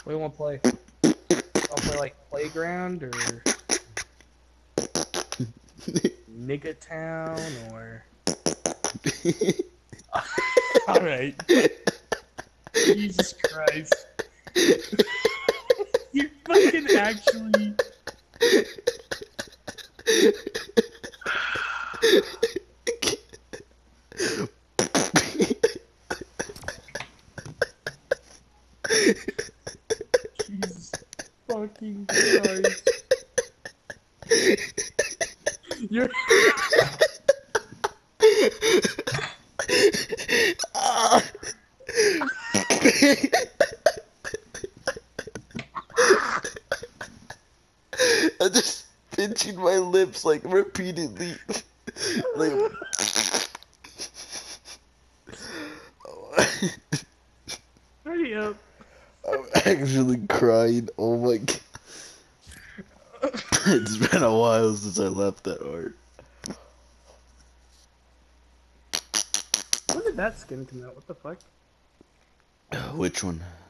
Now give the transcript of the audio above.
What do you want to play? I'll play like Playground or Nigga Town or. Alright. Jesus Christ. You're fucking actually. Jesus fucking Christ. You're. I'm just pinching my lips like repeatedly. Like, Hurry up. I'm actually crying. Oh my god. It's been a while since I laughed that hard. When did that skin come out? What the fuck? Which one?